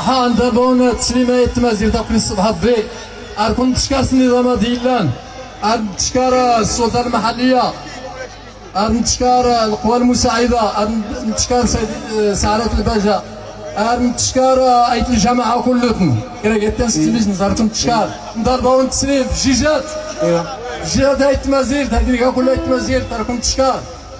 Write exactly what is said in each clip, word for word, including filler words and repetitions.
الصحة عند بون تسليمة يتمازير تقني الصبح بي أركون تشكر النظام ديالان أرد تشكر السلطة المحلية أرد تشكر القوى المساعدة أرد تشكر سعادة الباجة أرد تشكر أيت الجماعة كلهم كرا قلت ستميز نزارتهم تشكر نضربون تسليم في جيجات جيجات هاي التمازير هاي كلها يتمازير تراكم تشكر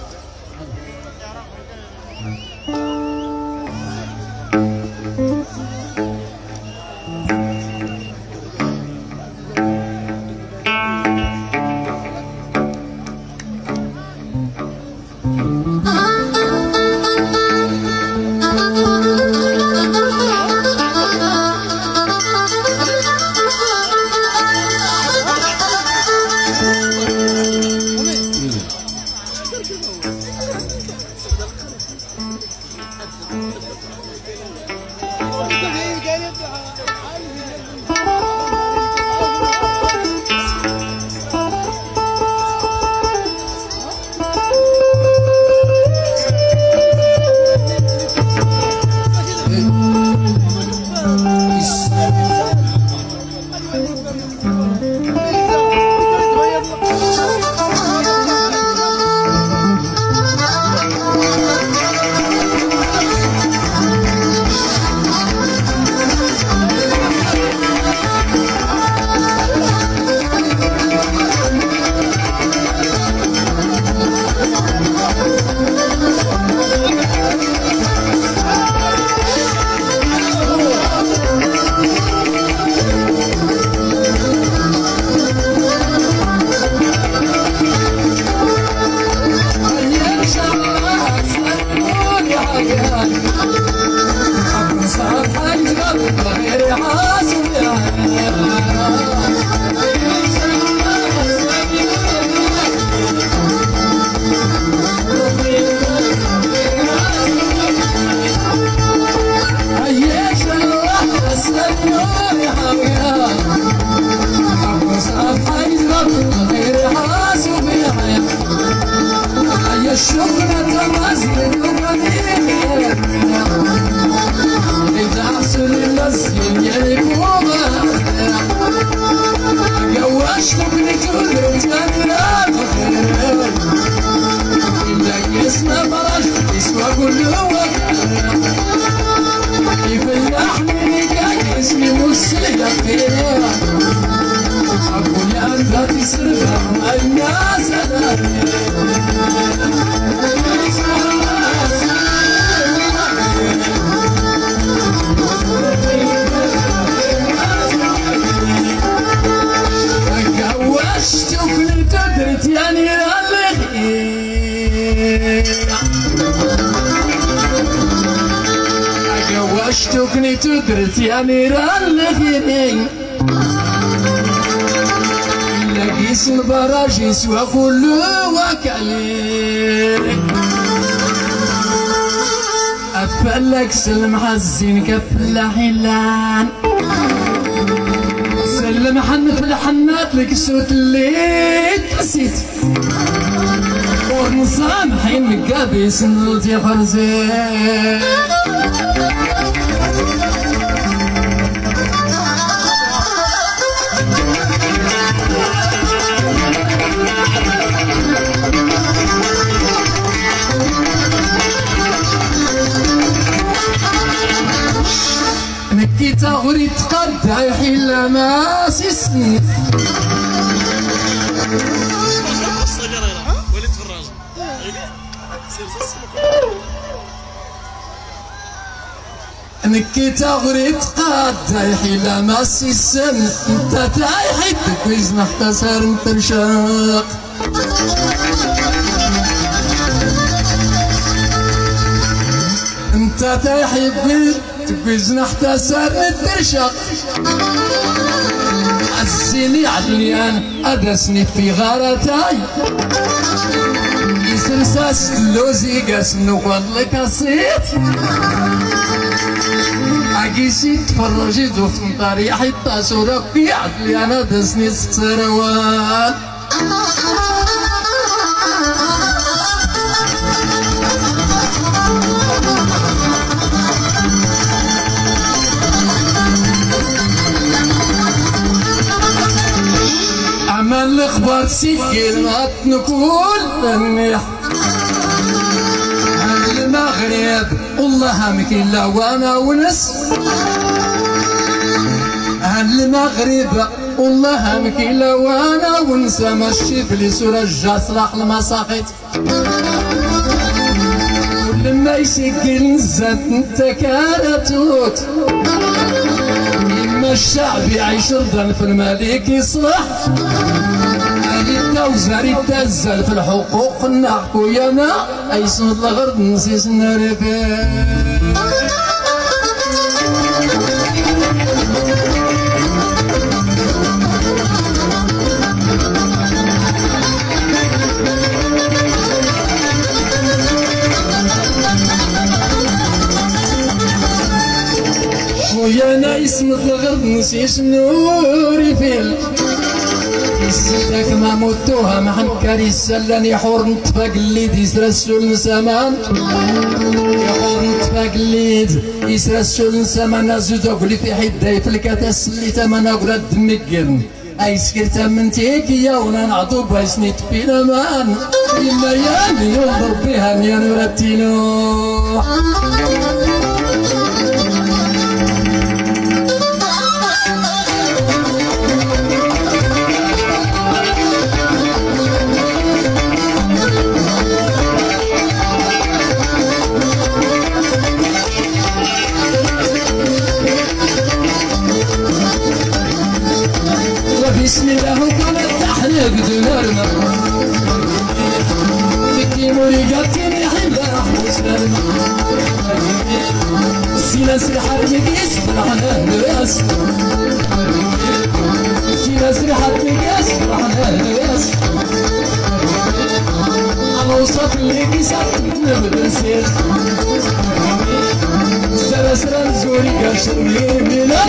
تكني تدرس يا نيران الفيني لقيس البراجيس وكل وكالي أفلك سلم حزين كفل حلان سلم حن في الحنات لك السوت اللي تسيت ونصامحين مقابيس نلتي خرزين نكي تغري تقدع حلا ما سيسني نكي تغري تقدع حلا ما سيسن انت تايحي تكويز نحتسر انت رشاق انت تايحي تكويز نحتسر انت رشاق عزيني عليان ادسني في غارتاي يسرساس اللوزي قاس نوضلك الصيت عقيسي تفرجي دوف مطاري حتى صورك في عدلي انا دسني سروال أما الأخبار تسجل ما تنقول منيح المغرب والله مكين لا وانا ونس المغرب والله مكين لا وانا ونسى ماشي بليس ورجع صلاح المساقط ولما يسجل نزات انت كارتوت إما الشعب يعيش رضا في الملك يصلح الدوزر يتزل في الحقوق نحكو يانا أيسن الغرب نسيس نرفع ويانا اسم الغرب نسيس نوري فيل السيدك ما موتوها مع نكاري السلاني حور نتفاق الليد يسرسو النسامان يحور نتفاق الليد يسرسو النسامان نازوزو قولي في حدا في الكتاس اللي تمانا قولي الدمقن اي سكرتا من تيكيا ونا نعطو بايسني تفي الامان إلا ياني ينظر بها يا نورتينو بسم الله وكما تحرق دنارنا بكيمو ريقاتيني حبا حسنا سينا سرحة مقيس فرحنا نراس سينا سرحة مقيس فرحنا نراس على وسط اللي كيسات نبدا نسير سرا سرا نزوري قاشر ميلا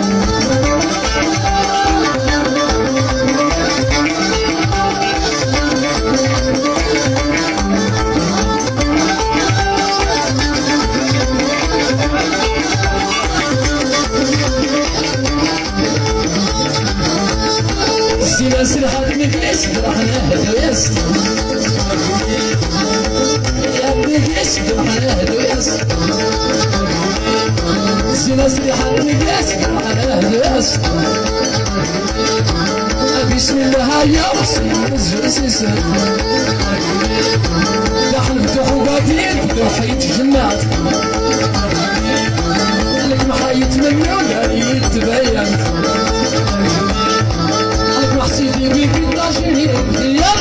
سينا سرحة مقيس فرحنا هدويس يا مقيس فرحنا هدويس سينا سرحة مقيس فرحنا هدويس بسم الله يا وصي الزوسيس داخل فتحوا قاتلين فتحوا جمعت لك محايت مليون يتبين سيدي بيك الطاجين يا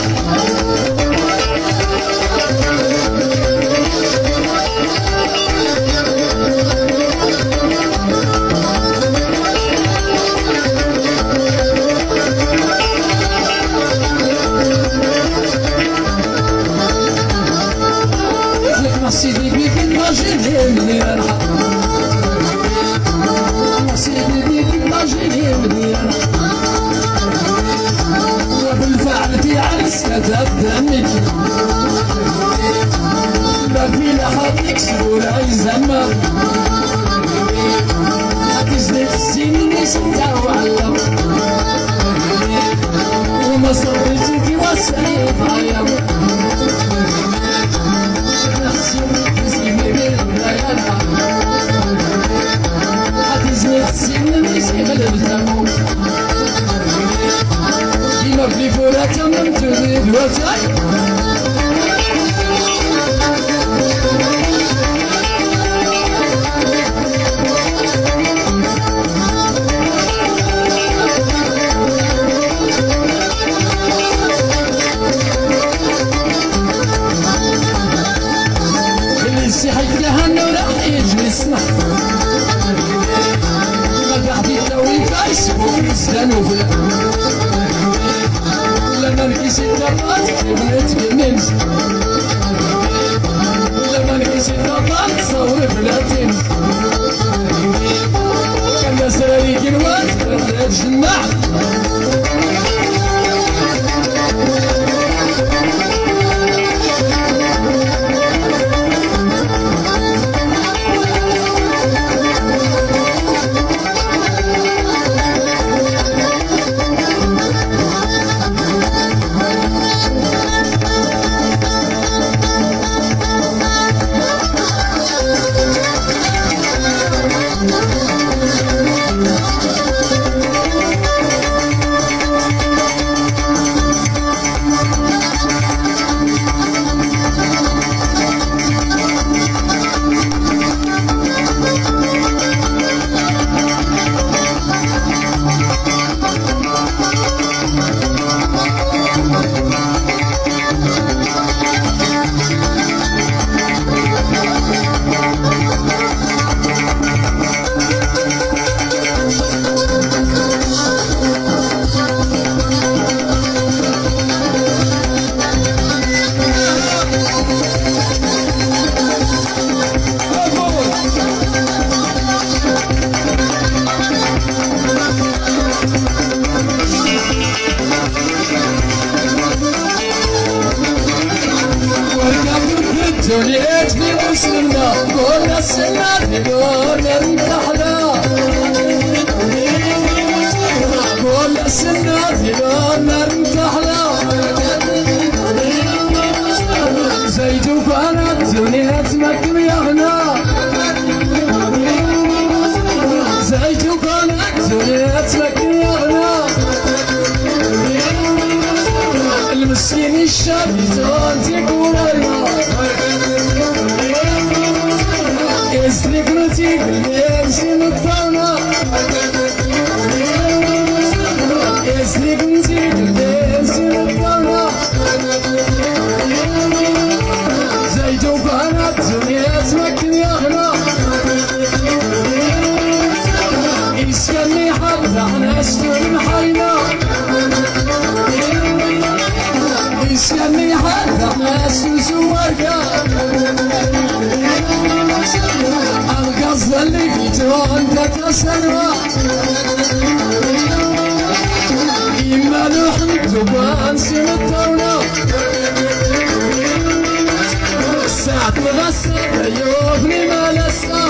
سيدي بيك الطاجين يا سيدي بيك الطاجين يا وبالفعل في عرس كتب دمك ما في لحد يكسر ولا يزمر هتزني السنين ستة وعلم وما صرت توسعي بعيب نفسي ونفسي بالبيانة هتزني السنين ستة وعلم مبني فورة من تريد وتاي اللي يسيحك لهنا وراح يجلسنا ما قاعد يتلوي فايس ويزدانو فلا لما نقيس الدرات بنت بالمنز لما نقيس الدرات تصور بلاتين كان سراري كنوات ردات جمع السنة كل السنة ديون ارتحنا كل السنة ديون ارتحنا زيد وكانت دنيا تمكن يغنى زيد وكانت دنيا تمكن يغنى المسكين الشاب يتغنتك ورايا يسلك نتيك الليل الطاولة يسلك نتيك الليل الطاولة زيد وكانت دنيا تمكن يغنى يسكني حتى احنا اشتري حينا يسكني حتى احنا اشتري ورقة القصد اللي فيته انت تسلوى إما لحن تبان سن الطاولة ساعة مغسل يوفني ما لسا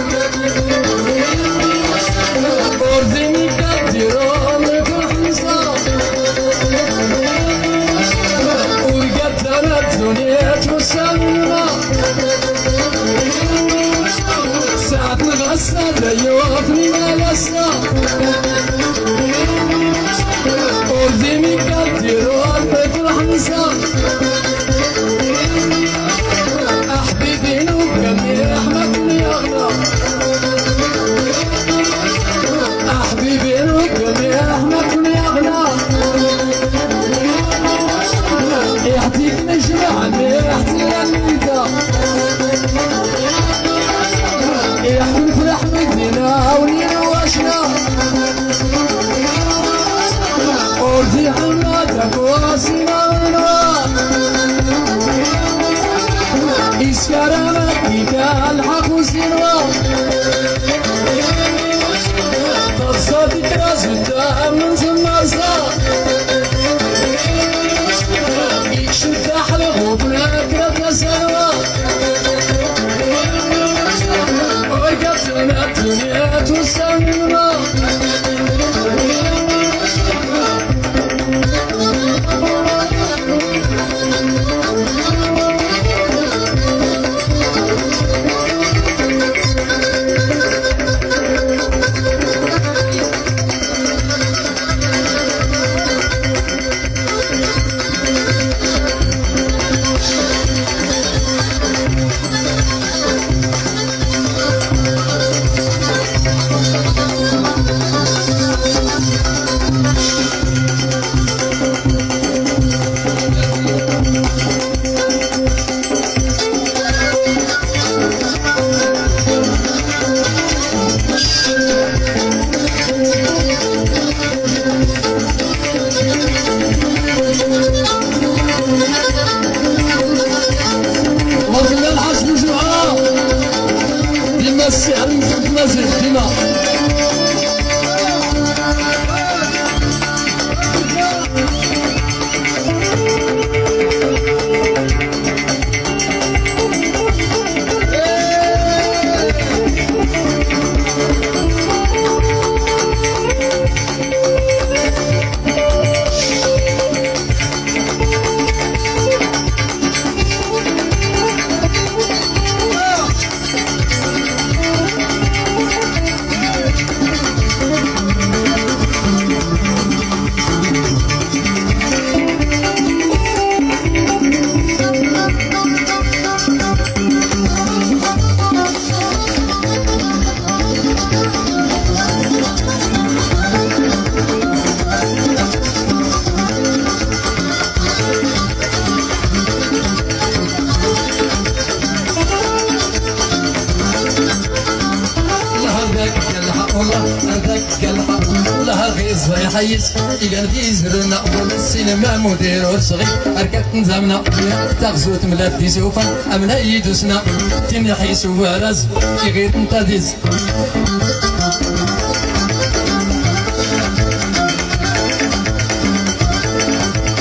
أرضيني كديرون لكل حنسا ورقدنا الدنيا تسلمنا ساعة مغسل يوفني ما لسا أرضيني كديرون لكل حنسا أحبيبين وكمي أحمد يغنى أحبيبين وكمي أحمد يغنى يحتيك نجمعني يحتي لنيتا يحمل في أحمد دينا ولينا واشنا أرضي حماتك واسنا ونوا إسكارمك إيكا الحق وسنوا تصدق راس الدم من زمرسا يكشف أحلى غبنك رد سنوا ويقتلنا الدنيا تسمنا السعر متنازل ديما يحيس يقال في زرنا السينما مدير صغير أركات نزامنا تغزوت ملابي سوفا أمنا يدوسنا تيم يحيس وراز يغير نتاديز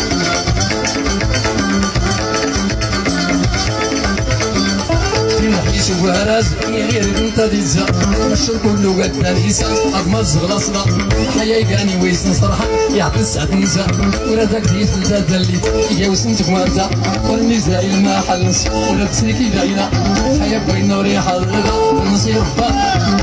تيم وراز غير انت ديزا الشر كله قد نيسا اغمز غلاصنا حيا يقاني ويس نصرحة يعطي ساعة نسا ولا داك ديت انت دليت يا وسنتك وانت والنزايل ما حلنس ولا تسلكي داينا حيا بغينا وريحة الرضا بالنصير فات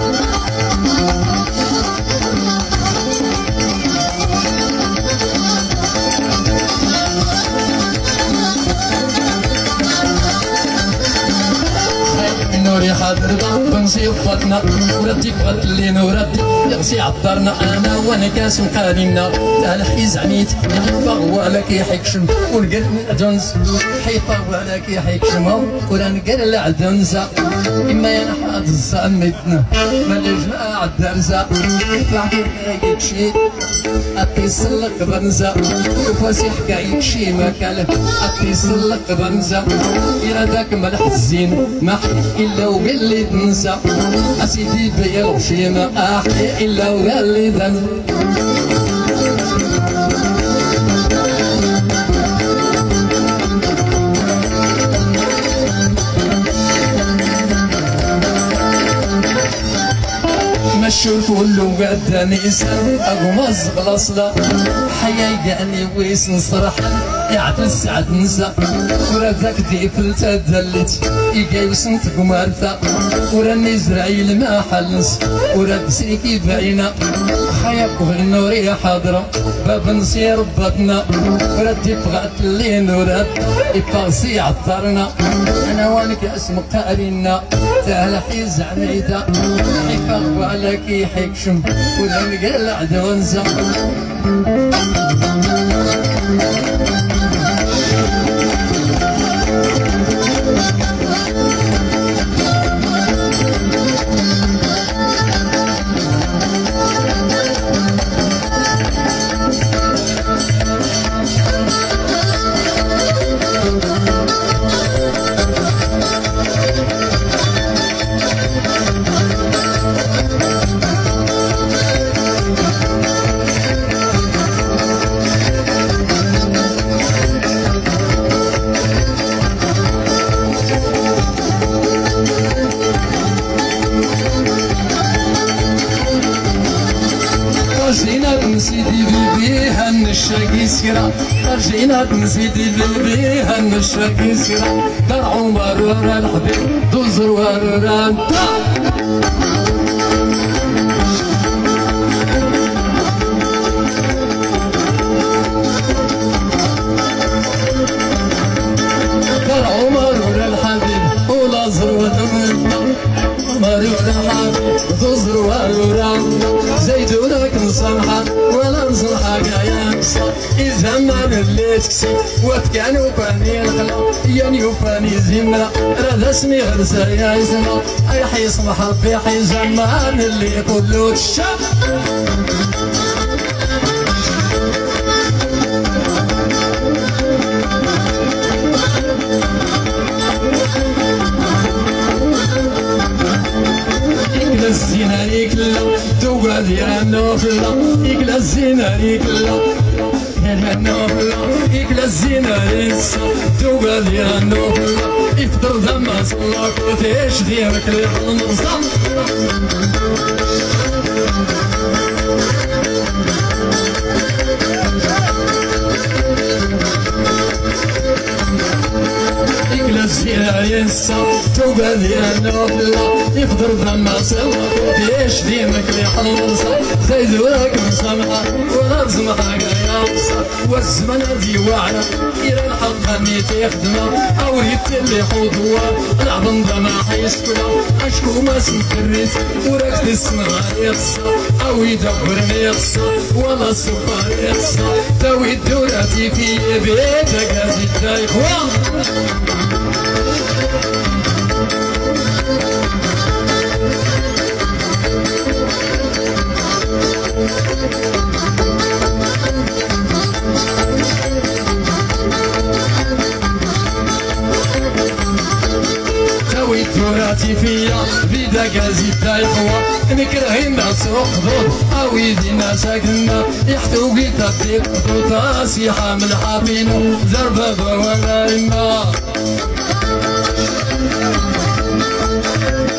نوري حاضر بنصيب فاتنا وردي بغتلينا وردي يغسي عطرنا انا وانا كاسم قادمنا الحيز عميت يحفظ ولا كيحكشم ونقل دونز حيفا ولا كيحكشم ولا نقل العدنزا اما يانا حاد الزامتنا مالجنا عالدرزا بعدين يكشي اتصلق بنزا وفاسي حكايك شي ما كان اتصلق بنزا الى ذاك ملح الزين ما حكي الا وقال لي تنسى اسيدي بيا الغشي ما احكي الا وقال لي تنسى مشوا كله قد نيسان اغمز غلاصلا حيا يقاني ويس نصرحا يعطي السعد نسا ورا ذاك ديفلت دلت يقاي وسنت قمارتا ورا نزرعيل ما حلنس ورا بسيكي باينة حيا بغينا وريا حاضرة باب نصير بطنا ورا تبغات اللي نورات يباغسي عطرنا انا وانك اسم قارينا تاهل حيز عنيدا حيفاق وعلى كي حيكشم ولا نقلع دونزا رجينا نسيدي بيبيها النشاقي سكرا رجينا نسيدي بيبيها النشاقي سكرا دار عمر ورا الحبيب دوزر ورا انت دار عمر ورا الحبيب ولا زر ورا عمر ورا الحبيب دوزر ورا زيدونك نصمحة ولا نصلحك يا نصر إذا ما نليت واتكان وفاني الخلا يعني وفاني زمنا راه اسمي غرسة يا زمنا أي حي صمح ربي حي زمان اللي يقولوا الشاب الزينة يكلا توقع ديال النوفلة يكلا الزينة يكلا ديال النوفلة يكلا الزينة ينسى توقع ديال النوفلة يفطر دما صلاك وتعيش ديالك للنصام يكلا الزينة ينسى توقع ديال النوفلة يفطر دما صلاك وتعيش ديالك للنصام زيدونك مسامحة ولا نسمحك يا مصر والزمن هادي واعرة إلى الحق هاني تخدمها أوريت اللي حضوها العظم دا ما حيسكنا أشكو ما سنكريت وراك تسمع يخسر أو يدبرني يخسر ولا السفر يخسر تاوي دوراتي في بيتك هادي الدايخوان تاوي توراتي فيا بيدك زيد الخوا نكرهين ناس خضوط اوي دينا ساكنة يحتو قيتا في خطوطا سي حامل حافينو زربة ولا إما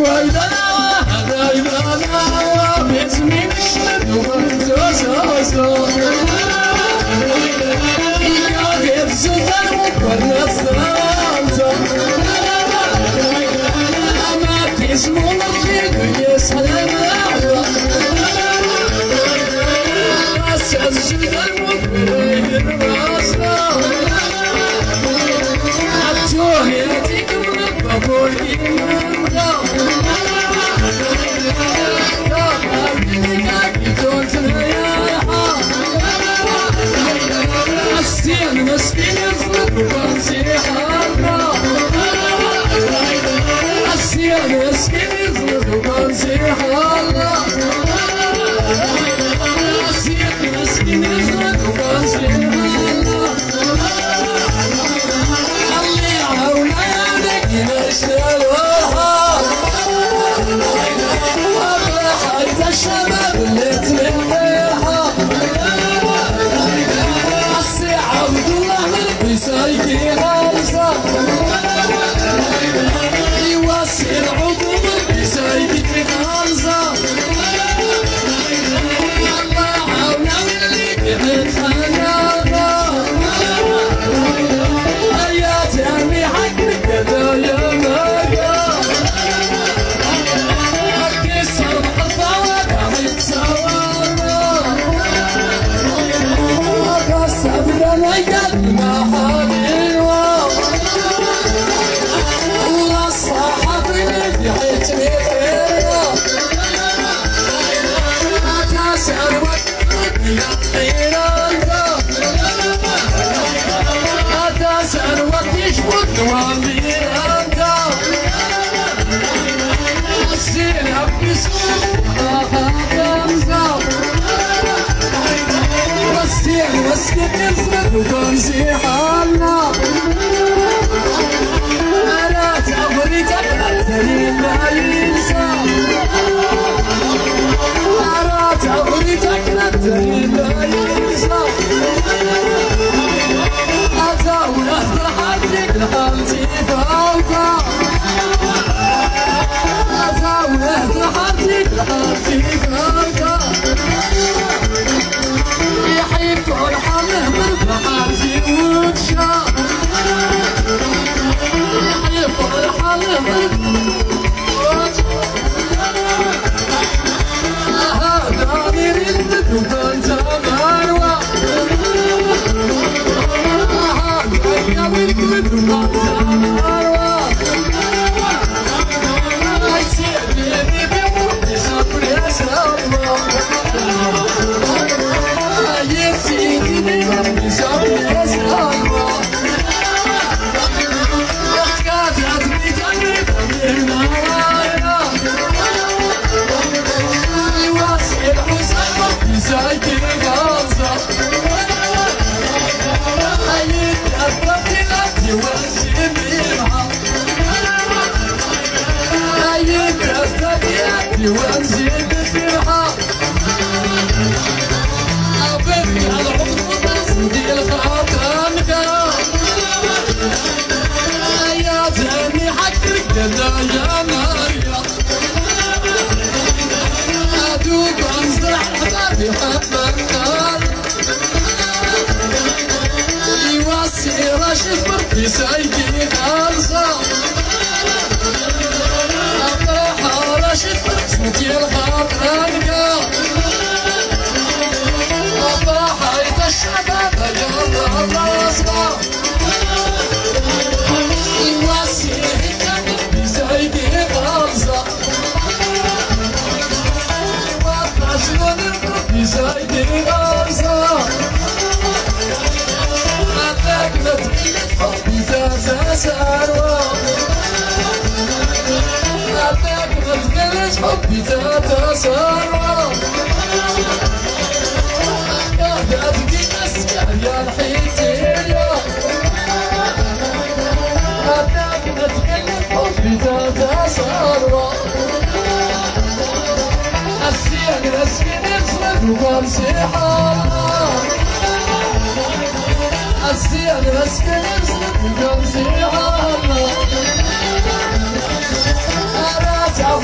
I'll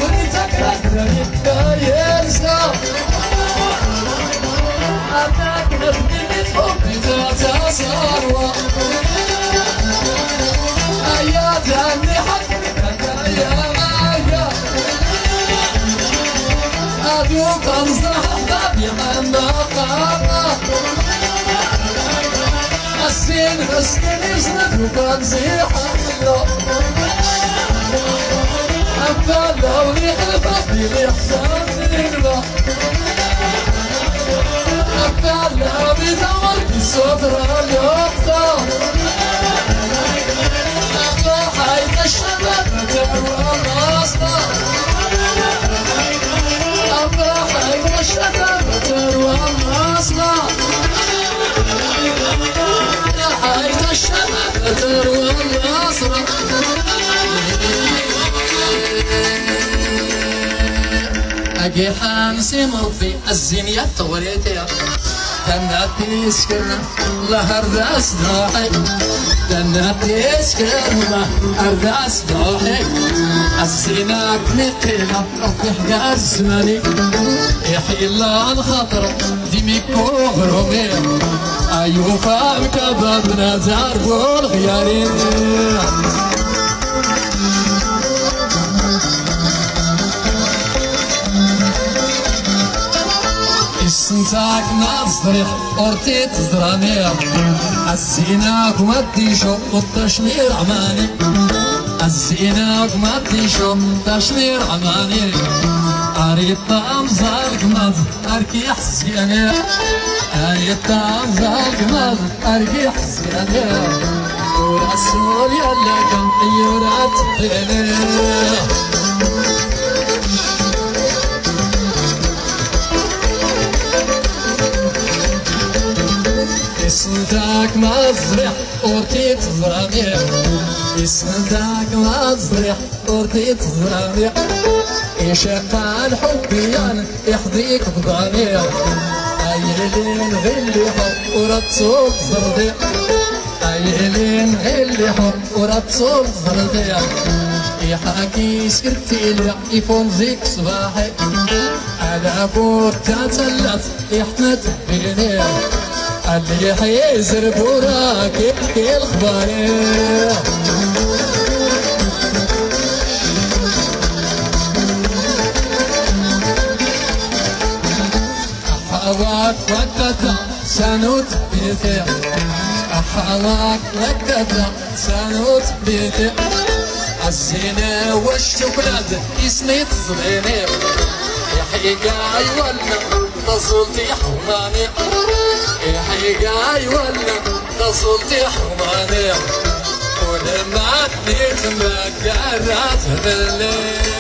وانت كثرني ينسى أتاك نبني حبي ذات صاروة يا جاني حقك يا مايا أدوك أنصح بابي عما قاما السين غسكن يسند وكنزيح الله أبدا ولي حبابي لي حسن تنبا أبدا بدور بصدر اليوقتا حيث الشباب تروى الأصلا أبا حيث الشباب تروى الأصلا حيث الشباب تروى الأصلا أجي حانسي مرضي الزنية توريتي تناتي سكرنا لهرداس ضاحي تناتي سكرنا أرداس ضاحي السيناك نقينا رفح قار زماني يحيي الله الخطر ديميكو غرومي أيوفا مكبابنا زاربو الغيارين سنتاك نصريح أرتي تزراني السيناك مديشو والتشمير عماني السيناك مديشو تشمير عماني أريد طعم زالك مز أركي حسياني أريد طعم زالك مز أركي حسياني ورسول يلا كم يورات بيني اسمتك مزرح أورتي تزراني اسمتك مزرح أورتي تزراني إشاقا الحبيان يحذيك بضاني أيلين غلي حب ورتصوب زردي أيلين غلي حب ورتصوب زردي يحاكي سكرتي لي يفون زيك صباحي على بور تاتلت يحمد بيني اللي حيزر بوراك يحكي الخباري أحواك وكتا سنوت بيتي أحواك وكتا سنوت بيتي الزينة والشوكولاد يسنيت صغيري يحيي قاي ولا تصلتي حماني يحيي قاي ولا تصلتي حماني ولما عديت مكانات بالليل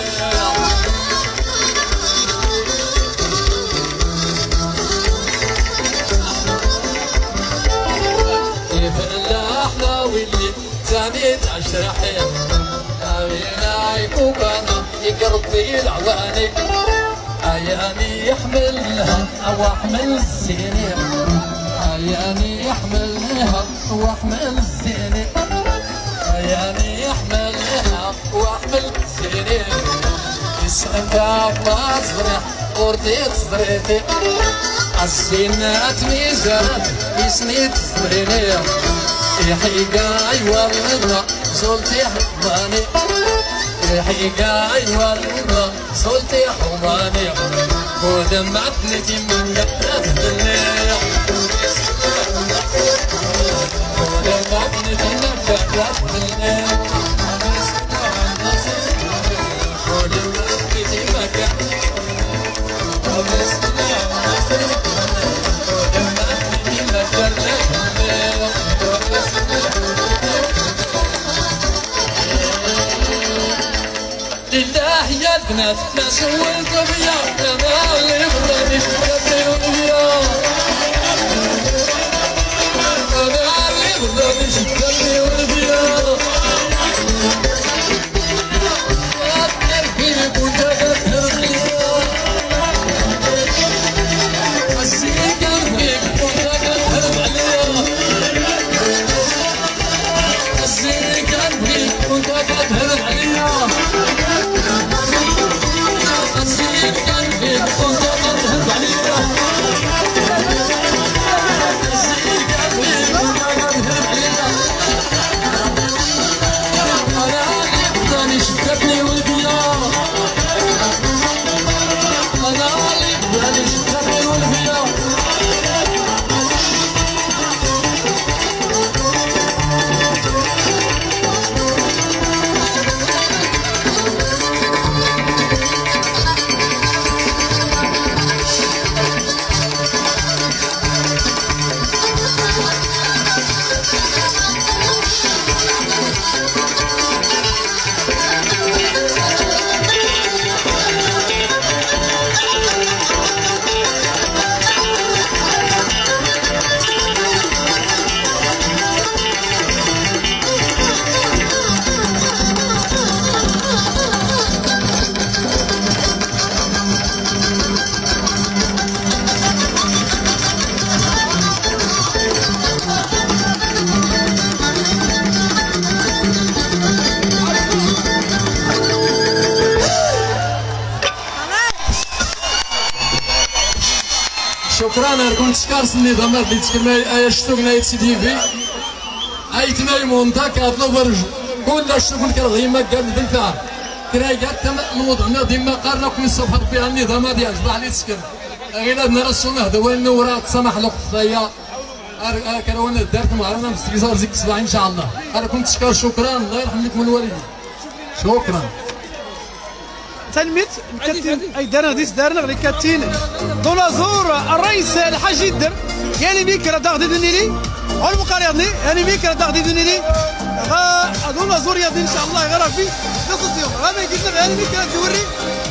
يفلحنا واللي تاني تعشر حين أبينا يكوكانا يقربي العواني أياني يحملها أو أحمل السنين أياني يحملها وأحمل السنين أياني يحملها وأحمل السنين اسمك مصرح قرتي صدريتي السنات ميزات يسنيت صدريني يحيي قاي والله زولتي حماني يحيي قاي والله زولتي حماني ودمعت نجي من قبلة الليل ودمعت نجي من قبلة الليل ودمعت نجي من قبلة لله يا البنات ما سولت بيا انا اللي يبغاني يبغي ويا انا اللي يبغاني يبغي ويا اكثر فيك وانت كثر ليا حسيت قلبك وانت كثر عليا حسيت قلبك وانت كثر عليا شكرا لكم تشكر سني ضمر اللي تكلم اي شتوكنا يتسدي في اي تمايمون داك هذا برج كل شغل كرغيمه قال بنتها كرايات تم موضوعنا ديما قارنا كل صبح بها النظام هذا يعجب عليه تسكن غير نرسلنا هذا وين ورا تسمح له قضايا كرونا دارت معنا في استيزار زيك الصباح ان شاء الله. انا كنت تشكر شكرا الله يرحم لكم الوالدين. شكرا. تلميذ كاتين اي دارنا ديس دارنا غير كاتين دونازور الرئيس الحاج يدر يعني ميكرا داغدي دنيلي والمقاري يضني يعني ميكرا داغدي دنيلي غا دونازور يضني ان شاء الله غير في قصص يوم غا ما يجينا يعني ميكرا توري